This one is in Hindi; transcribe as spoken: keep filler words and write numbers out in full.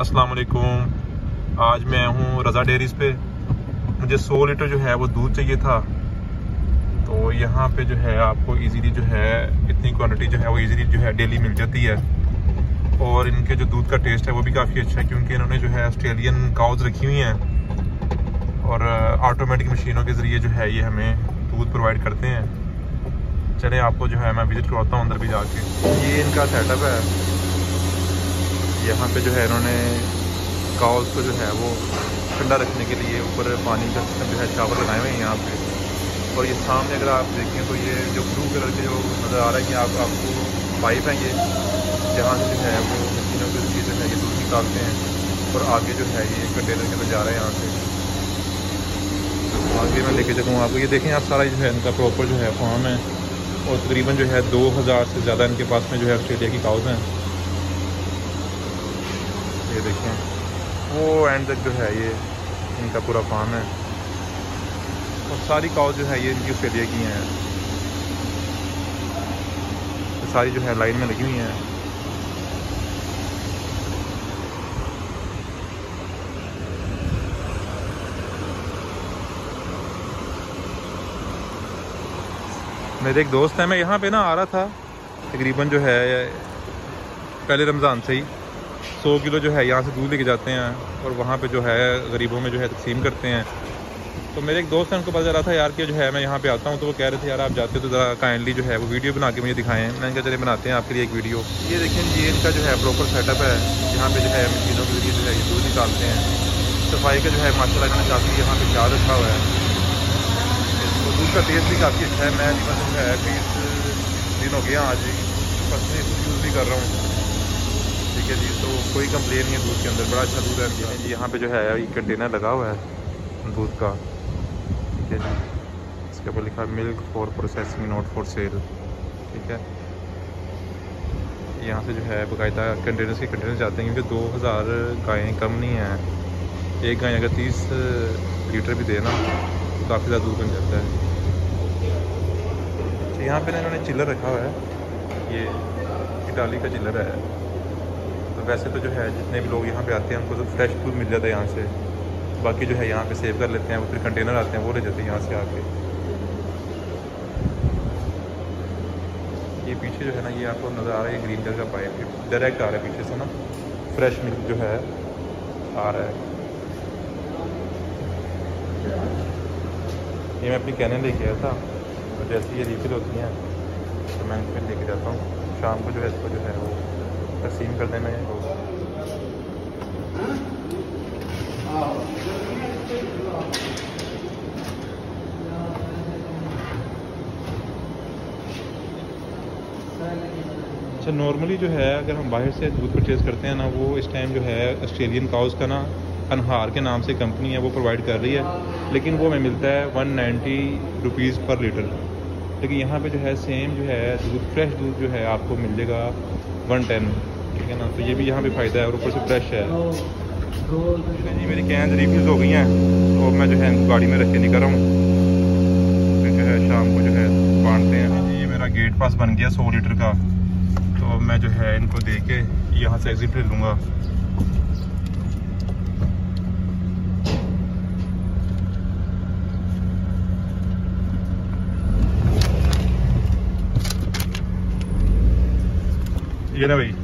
अस्सलाम वालेकुम। आज मैं हूँ रज़ा डेयरीज पे। मुझे सौ लीटर जो है वो दूध चाहिए था, तो यहाँ पे जो है आपको इजीली जो है इतनी क्वांटिटी जो है वो इजीली जो है डेली मिल जाती है। और इनके जो दूध का टेस्ट है वो भी काफ़ी अच्छा है, क्योंकि इन्होंने जो है ऑस्ट्रेलियन काउज रखी हुई हैं और ऑटोमेटिक मशीनों के ज़रिए जो है ये हमें दूध प्रोवाइड करते हैं। चले आपको जो है मैं विज़िट करवाता हूँ अंदर भी जाके। ये इनका सेटअप है। यहाँ पे जो है इन्होंने काउस को जो है वो ठंडा रखने के लिए ऊपर पानी का सिस्टम जो है शावर लगाए हुए हैं यहाँ पे। और ये सामने अगर आप देखें तो ये जो ब्लू कलर के जो नज़र आ रहा है कि आप आपको पाइप है ये, जहाँ से जो है वो मशीनों के जरिए जो है ये दूध निकालते हैं और आगे जो है ये कंटेनर के अंदर जा रहा है यहाँ से। आगे मैं लेके चलूँ आपको। ये देखें आप सारा जो है इनका प्रॉपर जो है फार्म है और तकरीबन जो है दो हज़ार से ज़्यादा इनके पास में जो है ऑस्ट्रेलिया की काउज हैं। ये देखें वो एंड तक जो है ये इनका पूरा फार्म है और सारी काउज जो है ये इनकी ऑस्ट्रेलिया की हैं। तो सारी जो है लाइन में लगी हुई हैं। मेरे एक दोस्त है, मैं यहाँ पे ना आ रहा था तकरीबन जो है पहले रमज़ान से ही सौ किलो जो है यहाँ से दूध लेके जाते हैं और वहाँ पे जो है गरीबों में जो है तकसीम करते हैं। तो मेरे एक दोस्त है, उनको पता चला था यार कि जो है मैं यहाँ पे आता हूँ, तो वो कह रहे थे यार आप जाते हो तो ज़रा काइंडली जो है वो वीडियो बना के मुझे दिखाएं। मैंने कहा चलिए बनाते हैं आपके लिए एक वीडियो। ये देखें ये इनका जो है प्रॉपर सेटअप है, यहाँ पे जो है मशीनों के जरिए जो है ये दूध निकालते हैं। सफाई का जो है माशाल्लाह इन्होंने काफ़ी यहाँ पे ख्याल रखा हुआ है। तो दूध का टेस्ट भी काफ़ी अच्छा है। मैं जो है बीस दिन हो गया आज फर्स्ट में यूज़ भी कर रहा हूँ। ठीक है जी, तो कोई कंप्लेन नहीं है दूध के अंदर, बड़ा अच्छा दूध है जी। यहाँ पे जो है ये कंटेनर लगा हुआ है दूध का। ठीक है जी, इसके ऊपर लिखा है milk for processing not for sale. ठीक है, यहाँ से जो है बाकायदा कंटेनर्स के कंटेनर जाते हैं, क्योंकि दो हज़ार गायें कम नहीं हैं। एक गाय अगर तीस लीटर भी देना तो काफ़ी ज़्यादा दूध बन जाता है। तो यहाँ पे ना इन्होंने चिल्लर रखा हुआ है, ये इटाली का चिल्लर है। वैसे तो जो है जितने भी लोग यहाँ पे आते हैं उनको तो फ्रेश दूध मिल जाता है यहाँ से, बाकी जो है यहाँ पे सेव कर लेते हैं, वो फिर कंटेनर आते हैं वो ले जाते हैं यहाँ से आके। ये पीछे जो है ना ये आपको नज़र आ रहा है ग्रीन कलर का पाइप डायरेक्ट आ रहा है पीछे से ना, फ्रेश मिल्क जो है आ रहा है। ये मैं अपनी कैन लेके आया था, तो जैसे ये रिफिल होती हैं तो मैं फिर लेके जाता हूँ। शाम को जो है इसको जो है वो तकसीम कर देना है। अच्छा, नॉर्मली जो है अगर हम बाहर से दूध परचेज़ करते हैं ना, वो इस टाइम जो है ऑस्ट्रेलियन काउस का ना अनहार के नाम से कंपनी है वो प्रोवाइड कर रही है, लेकिन वो हमें मिलता है one ninety rupees per litre. लेकिन यहाँ पे जो है सेम जो है दूध फ्रेश दूध जो है आपको मिल जाएगा वन टेन। ठीक है ना, तो ये भी यहाँ पे फ़ायदा है और ऊपर से फ्रेश है। जी मेरी कैन रिफ्यूज़ हो गई हैं, तो मैं जो है इनको गाड़ी में रख के निकल रहा हूँ, फिर जो है शाम को जो है बांटते हैं। ये मेरा गेट पास बन गया सौ लीटर का, तो मैं जो है इनको दे के यहाँ से एग्जिट ले लूँगा। ये ना भाई